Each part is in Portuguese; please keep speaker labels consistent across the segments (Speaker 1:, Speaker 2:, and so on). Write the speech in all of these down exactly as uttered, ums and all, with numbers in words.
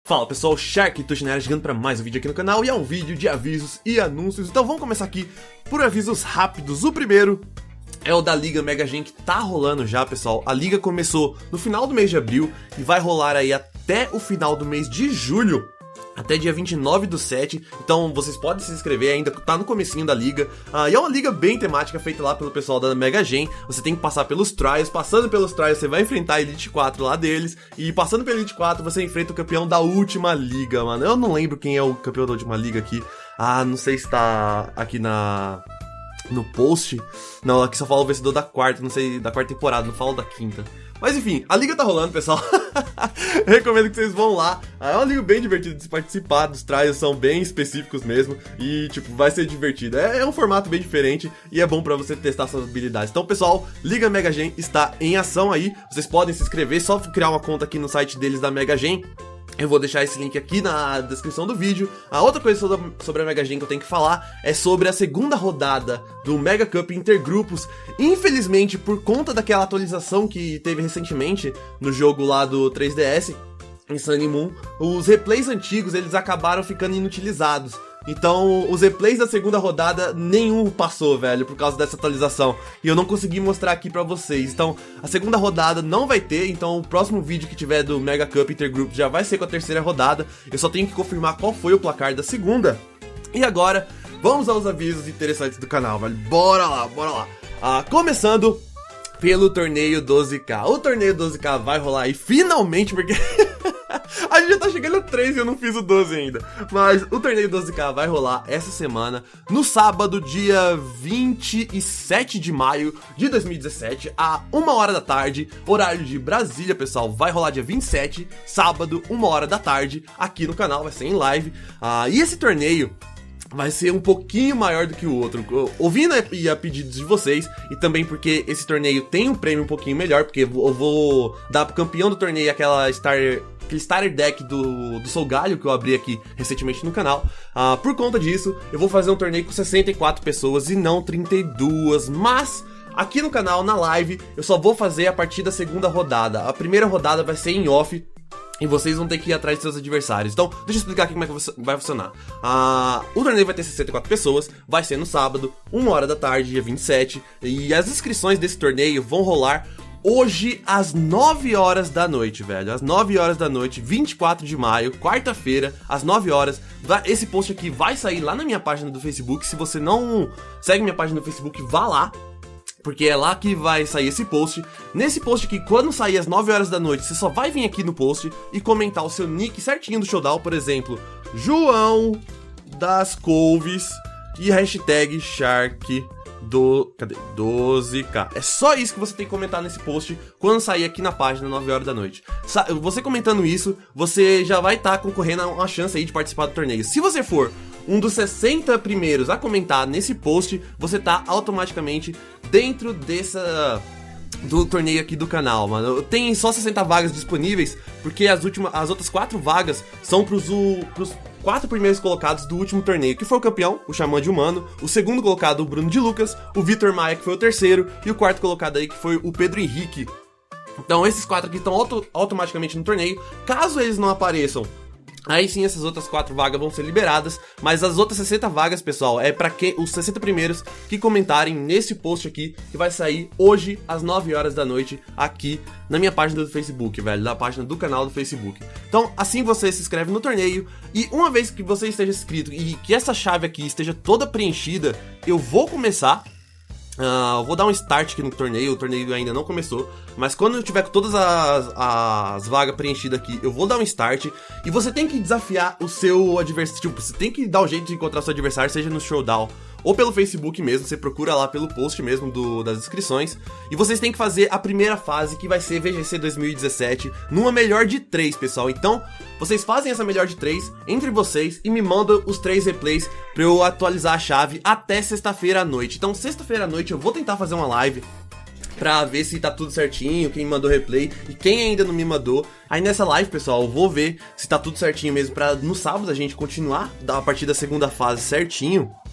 Speaker 1: Fala pessoal, Shark Tushinera chegando para mais um vídeo aqui no canal e é um vídeo de avisos e anúncios. Então vamos começar aqui por avisos rápidos. O primeiro é o da Liga Mega Gen, que tá rolando já, pessoal. A liga começou no final do mês de abril e vai rolar aí até o final do mês de julho, até dia vinte e nove do sete, então vocês podem se inscrever, ainda tá no comecinho da liga. Ah, e é uma liga bem temática, feita lá pelo pessoal da Mega Gen. Você tem que passar pelos trials, passando pelos trials você vai enfrentar a Elite quatro lá deles, e passando pela Elite quatro você enfrenta o campeão da última liga, mano. Eu não lembro quem é o campeão da última liga aqui. Ah, não sei se tá aqui na... no post. Não, aqui só fala o vencedor da quarta, não sei, da quarta temporada, não falo da quinta. Mas enfim, a liga tá rolando, pessoal. Recomendo que vocês vão lá. É uma liga bem divertida de se participar. Os trials são bem específicos mesmo. E, tipo, vai ser divertido. É, é um formato bem diferente e é bom pra você testar suas habilidades. Então, pessoal, Liga Mega Gen está em ação aí. Vocês podem se inscrever, só criar uma conta aqui no site deles da Mega Gen. Eu vou deixar esse link aqui na descrição do vídeo. A outra coisa sobre a Mega Gen que eu tenho que falar é sobre a segunda rodada do Mega Cup Intergrupos. Infelizmente, por conta daquela atualização que teve recentemente no jogo lá do três D S, em Sun and Moon, os replays antigos eles acabaram ficando inutilizados. Então, os replays da segunda rodada, nenhum passou, velho, por causa dessa atualização. E eu não consegui mostrar aqui pra vocês. Então, a segunda rodada não vai ter. Então, o próximo vídeo que tiver do Mega Cup Intergroups já vai ser com a terceira rodada. Eu só tenho que confirmar qual foi o placar da segunda. E agora, vamos aos avisos interessantes do canal, velho. Bora lá, bora lá. Ah, começando pelo torneio doze K. O torneio doze K vai rolar aí, finalmente, porque... a gente já tá chegando a três e eu não fiz o doze ainda. Mas o torneio doze K vai rolar essa semana, no sábado, dia vinte e sete de maio de dois mil e dezessete, a uma hora da tarde, horário de Brasília, pessoal. Vai rolar dia vinte e sete, sábado, uma hora da tarde, aqui no canal, vai ser em live. Ah, e esse torneio vai ser um pouquinho maior do que o outro, ouvindo a pedidos de vocês, e também porque esse torneio tem um prêmio um pouquinho melhor, porque eu vou dar pro campeão do torneio aquela Star... aquele starter deck do, do Soul Galho que eu abri aqui recentemente no canal. Uh, por conta disso, eu vou fazer um torneio com sessenta e quatro pessoas e não trinta e duas, mas aqui no canal, na live, eu só vou fazer a partir da segunda rodada. A primeira rodada vai ser em off, e vocês vão ter que ir atrás de seus adversários. Então, deixa eu explicar aqui como é que vai funcionar. Uh, o torneio vai ter sessenta e quatro pessoas, vai ser no sábado, uma hora da tarde, dia vinte e sete, e as inscrições desse torneio vão rolar hoje às nove horas da noite, velho. Às nove horas da noite, vinte e quatro de maio, quarta-feira, às nove horas. Esse post aqui vai sair lá na minha página do Facebook. Se você não segue minha página do Facebook, vá lá, porque é lá que vai sair esse post. Nesse post aqui, quando sair às nove horas da noite, você só vai vir aqui no post e comentar o seu nick certinho do Showdown. Por exemplo, João das Couves e hashtag Shark do... cadê? doze K. É só isso que você tem que comentar nesse post quando sair aqui na página, nove horas da noite. Sa você comentando isso, você já vai estar tá concorrendo a uma chance aí de participar do torneio. Se você for um dos sessenta primeiros a comentar nesse post, você tá automaticamente dentro dessa... do torneio aqui do canal, mano. Tem só sessenta vagas disponíveis, porque as, últimas, as outras quatro vagas são pros, pros quatro primeiros colocados do último torneio, que foi o campeão, o Xamã de Humano, o segundo colocado, o Bruno de Lucas, o Vitor Maia, que foi o terceiro, e o quarto colocado aí, que foi o Pedro Henrique. Então esses quatro aqui estão auto automaticamente no torneio. Caso eles não apareçam, aí sim essas outras quatro vagas vão ser liberadas, mas as outras sessenta vagas, pessoal, é pra que os sessenta primeiros que comentarem nesse post aqui, que vai sair hoje às nove horas da noite aqui na minha página do Facebook, velho, na página do canal do Facebook. Então, assim você se inscreve no torneio, e uma vez que você esteja inscrito e que essa chave aqui esteja toda preenchida, eu vou começar... Uh, eu vou dar um start aqui no torneio, o torneio ainda não começou, mas quando eu tiver com todas as, as vagas preenchidas aqui, eu vou dar um start, e você tem que desafiar o seu adversário, tipo, você tem que dar um jeito de encontrar o seu adversário, seja no Showdown ou pelo Facebook mesmo, você procura lá pelo post mesmo do, das inscrições, e vocês têm que fazer a primeira fase, que vai ser V G C dois mil e dezessete, numa melhor de três, pessoal. Então, vocês fazem essa melhor de três entre vocês e me mandam os três replays pra eu atualizar a chave até sexta-feira à noite. Então, sexta-feira à noite eu vou tentar fazer uma live pra ver se tá tudo certinho, quem mandou replay e quem ainda não me mandou. Aí nessa live, pessoal, eu vou ver se tá tudo certinho mesmo, pra no sábado a gente continuar a partir da segunda fase certinho.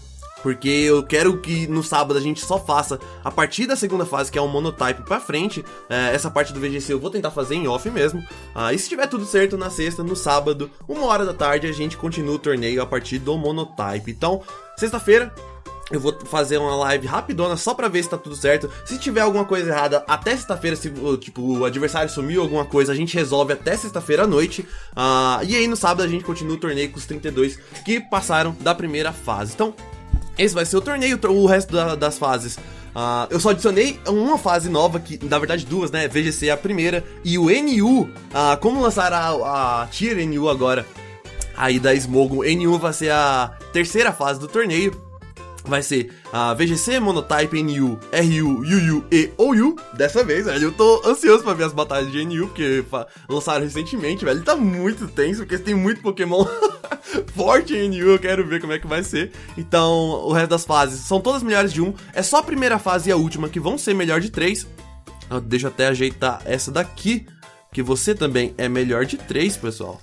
Speaker 1: porque eu quero que no sábado a gente só faça a partir da segunda fase, que é o Monotype pra frente. é, Essa parte do V G C eu vou tentar fazer em off mesmo. ah, E se tiver tudo certo, na sexta, no sábado, uma hora da tarde, a gente continua o torneio a partir do Monotype. Então, sexta-feira eu vou fazer uma live rapidona só pra ver se tá tudo certo. Se tiver alguma coisa errada até sexta-feira, se tipo, o adversário sumiu alguma coisa, a gente resolve até sexta-feira à noite. uh, E aí no sábado a gente continua o torneio com os trinta e dois que passaram da primeira fase. Então, esse vai ser o torneio. O resto da, das fases, uh, eu só adicionei uma fase nova, que na verdade duas, né? V G C é a primeira, e o N U, uh, como lançaram a, a Tier N U agora aí da Smogon, N U vai ser a terceira fase do torneio. Vai ser a V G C, Monotype, N U, R U, U U e O U. Dessa vez, velho, eu tô ansioso pra ver as batalhas de N U, porque lançaram recentemente, velho. Tá muito tenso, porque tem muito Pokémon forte em N U, eu quero ver como é que vai ser. Então, o resto das fases são todas melhores de um. É só a primeira fase e a última que vão ser melhor de três. Deixa eu até ajeitar essa daqui, que você também é melhor de três, pessoal.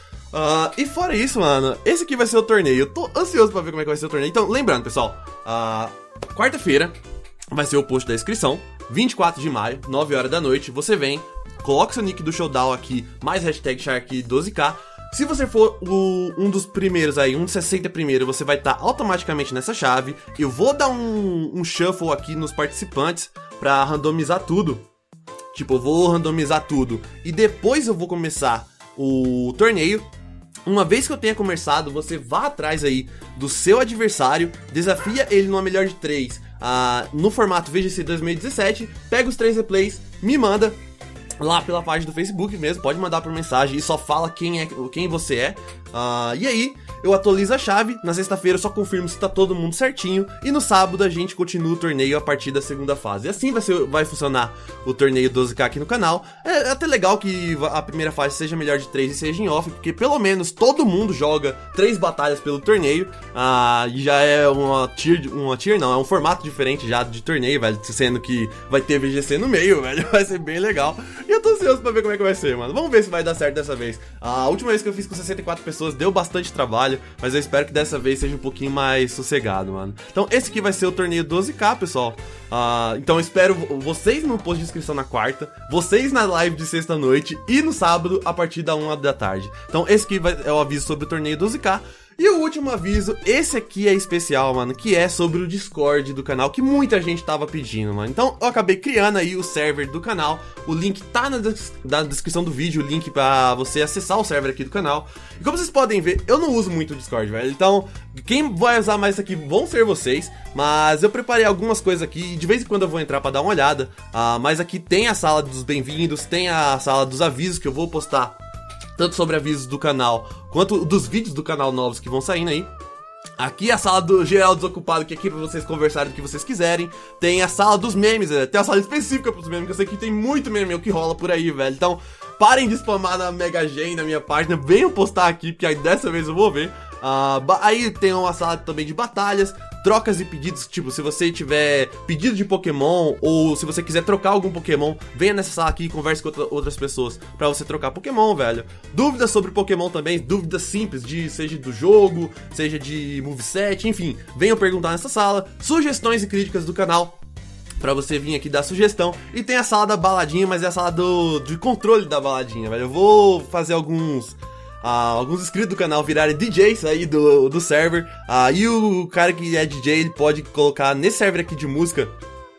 Speaker 1: Uh, e fora isso, mano, esse aqui vai ser o torneio. Eu tô ansioso pra ver como é que vai ser o torneio. Então, lembrando, pessoal, uh, quarta-feira vai ser o post da inscrição, vinte e quatro de maio, nove horas da noite. Você vem, coloca seu nick do Showdown aqui, mais hashtag Shark doze K. Se você for o, um dos primeiros aí, um dos sessenta primeiro, você vai estar tá automaticamente nessa chave. Eu vou dar um, um shuffle aqui nos participantes pra randomizar tudo. Tipo, eu vou randomizar tudo e depois eu vou começar o torneio. Uma vez que eu tenha começado, você vá atrás aí do seu adversário, desafia ele numa melhor de três, uh, no formato V G C dois mil e dezessete, pega os três replays, me manda lá pela página do Facebook mesmo, pode mandar por mensagem e só fala quem, é, quem você é. Uh, e aí, eu atualizo a chave, na sexta-feira eu só confirmo se tá todo mundo certinho, e no sábado a gente continua o torneio a partir da segunda fase. E assim vai, ser, vai funcionar o torneio doze K aqui no canal. É até legal que a primeira fase seja melhor de três e seja em off, porque pelo menos todo mundo joga três batalhas pelo torneio. uh, E já é uma tier, uma tier não, é um formato diferente já de torneio, velho, sendo que vai ter V G C no meio, velho, vai ser bem legal. E eu tô ansioso pra ver como é que vai ser, mano. Vamos ver se vai dar certo dessa vez. A última vez que eu fiz com sessenta e quatro pessoas deu bastante trabalho, mas eu espero que dessa vez seja um pouquinho mais sossegado, mano. Então esse aqui vai ser o torneio doze K, pessoal. uh, Então eu espero vocês no post de inscrição na quarta, vocês na live de sexta-noite e no sábado a partir da uma da tarde. Então esse aqui vai, é o aviso sobre o torneio doze K. E o último aviso, esse aqui é especial, mano, que é sobre o Discord do canal, que muita gente tava pedindo, mano. Então eu acabei criando aí o server do canal. O link tá na, des na descrição do vídeo, o link pra você acessar o server aqui do canal. E como vocês podem ver, eu não uso muito o Discord, velho. Então, quem vai usar mais isso aqui vão ser vocês. Mas eu preparei algumas coisas aqui, de vez em quando eu vou entrar pra dar uma olhada. uh, Mas aqui tem a sala dos bem-vindos, tem a sala dos avisos que eu vou postar, tanto sobre avisos do canal, quanto dos vídeos do canal novos que vão saindo aí. Aqui a sala do geral desocupado, que é aqui pra vocês conversarem o que vocês quiserem. Tem a sala dos memes, né? Tem a sala específica pros memes, que eu sei que tem muito meme meu que rola por aí, velho. Então, parem de spamar na Mega Gen, na minha página, venham postar aqui, porque aí dessa vez eu vou ver. Uh, aí tem uma sala também de batalhas, trocas e pedidos, tipo, se você tiver pedido de Pokémon, ou se você quiser trocar algum Pokémon, venha nessa sala aqui e converse com outra, outras pessoas pra você trocar Pokémon, velho. Dúvidas sobre Pokémon também, dúvidas simples, de seja do jogo, seja de moveset, enfim, venham perguntar nessa sala. Sugestões e críticas do canal, pra você vir aqui dar sugestão. E tem a sala da baladinha, mas é a sala do, de controle da baladinha, velho. Eu vou fazer alguns... Uh, alguns inscritos do canal virarem D Js aí do, do server. uh, E o cara que é D J, ele pode colocar nesse server aqui de música,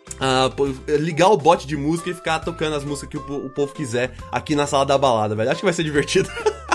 Speaker 1: uh, ligar o bot de música e ficar tocando as músicas que o, o povo quiser aqui na sala da balada, velho. Acho que vai ser divertido.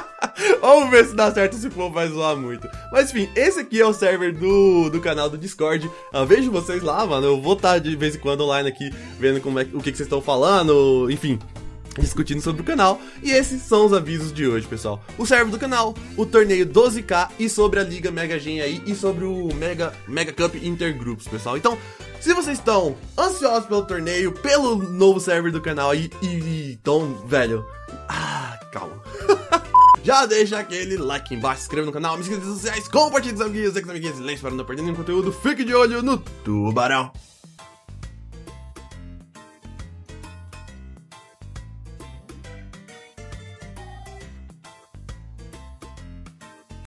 Speaker 1: Vamos ver se dá certo, se o povo vai zoar muito. Mas enfim, esse aqui é o server do, do canal do Discord. uh, Vejo vocês lá, mano. Eu vou estar de vez em quando online aqui, vendo como é, o que, que vocês estão falando, enfim, discutindo sobre o canal. E esses são os avisos de hoje, pessoal. O server do canal, o torneio doze K e sobre a Liga Mega Gen aí, e sobre o Mega, Mega Cup Intergroups, pessoal. Então, se vocês estão ansiosos pelo torneio, pelo novo server do canal aí, e, e então, velho, ah, calma. Já deixa aquele like embaixo, se inscreva no canal, me inscreva nas redes sociais, compartilhe com os amiguinhos, com os amiguinhos, silêncio para não perder nenhum conteúdo. Fique de olho no tubarão.